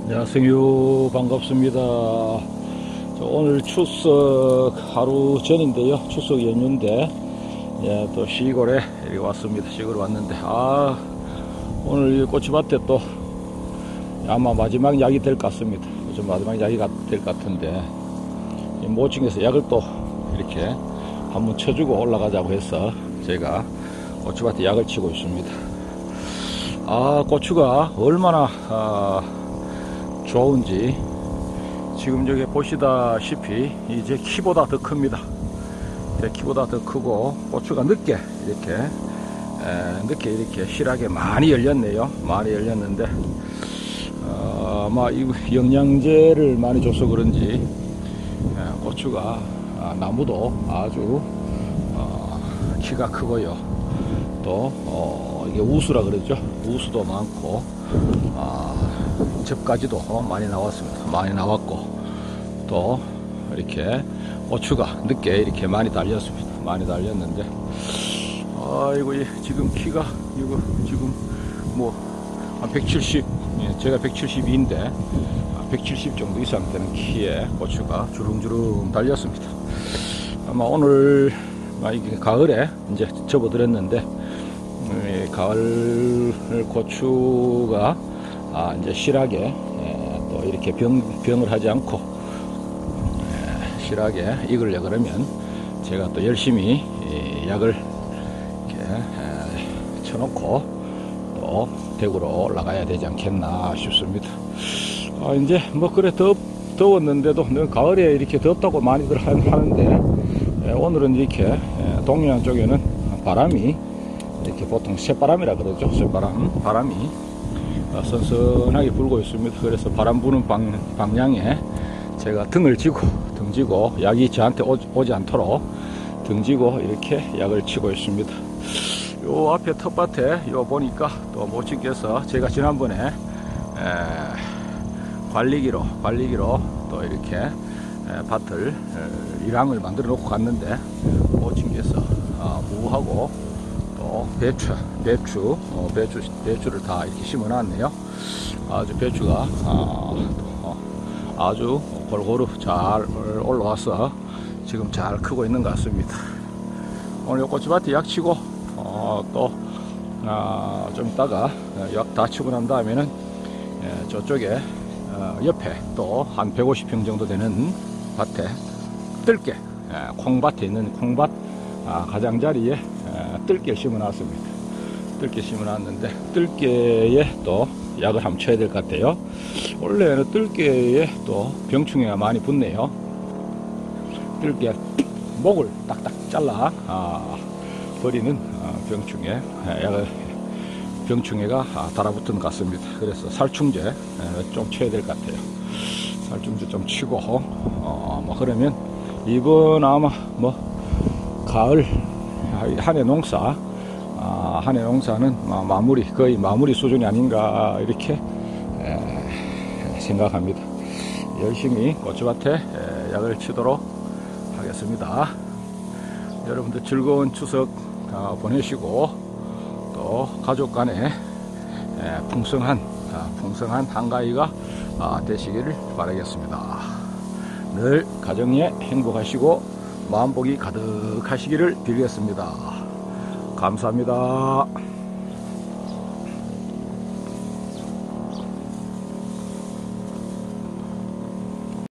안녕하세요. 반갑습니다. 오늘 추석 하루 전인데요. 추석 연휴인데, 예, 또 시골에 이렇게 왔습니다. 시골에 왔는데, 오늘 꼬치밭에 또 아마 마지막 약이 될 것 같습니다. 좀 마지막 약이 될 것 같은데, 모층에서 약을 또 이렇게 한번 쳐주고 올라가자고 해서 제가 고추밭에 약을 치고 있습니다. 고추가 얼마나 좋은지 지금 여기 보시다시피 이제 키보다 더 큽니다. 키보다 더 크고 고추가 늦게 이렇게 실하게 많이 열렸네요. 많이 열렸는데 아마 이 영양제를 많이 줘서 그런지 고추가 나무도 아주 키가 크고요. 또 이게 우수라 그러죠. 우수도 많고 즙까지도 많이 나왔습니다. 많이 나왔고 또 이렇게 고추가 늦게 이렇게 많이 달렸습니다. 많이 달렸는데 이거 지금 키가 이거 지금 뭐 한 170, 제가 172인데 170 정도 이상 되는 키에 고추가 주름주름 달렸습니다. 아마 오늘 이게 가을에 이제 접어들었는데 가을 고추가 이제 실하게 또 이렇게 병을 하지 않고 실하게 익으려 그러면 제가 또 열심히 약을 이렇게 쳐놓고 또 대구로 올라가야 되지 않겠나 싶습니다. 이제 뭐 그래 더웠는데도 가을에 이렇게 덥다고 많이들 하는데 오늘은 이렇게 동해안 쪽에는 바람이 이렇게 보통 새바람이라 그러죠. 바람이 선선하게 불고 있습니다. 그래서 바람 부는 방향에 제가 등지고 약이 저한테 오지 않도록 등지고 이렇게 약을 치고 있습니다. 요 앞에 텃밭에 요 보니까 또 모친께서 제가 지난번에 관리기로 또 이렇게 밭을 일항을 만들어 놓고 갔는데 모친께서 무하고 또 배추를 다 이렇게 심어 놨네요. 아주 배추가 아주 골고루 잘 올라와서 지금 잘 크고 있는 것 같습니다. 오늘 꼬치밭에 약 치고 또 좀 이따가 약 다 치고 난 다음에는 저쪽에 옆에 또 한 150평 정도 되는 밭에 뜰게 콩밭에 있는 콩밭 가장자리에 뜰게 심어 놨습니다. 뜰게 심어 놨는데 뜰게에 또 약을 한번 쳐야 될 것 같아요. 원래는 뜰게에 또 병충해가 많이 붙네요. 뜰게 목을 딱딱 잘라 버리는 병충해가 달아붙은 것 같습니다. 그래서 살충제 좀 쳐야 될 것 같아요. 살충제 좀 치고 뭐 그러면 이번 아마 뭐 가을 한해 농사는 거의 마무리 수준이 아닌가 이렇게 생각합니다. 열심히 고추밭에 약을 치도록 하겠습니다. 여러분들 즐거운 추석 보내시고 또 가족 간에 풍성한 한가위가 되시기를 바라겠습니다. 늘 가정에 행복하시고 마음복이 가득하시기를 빌겠습니다. 감사합니다.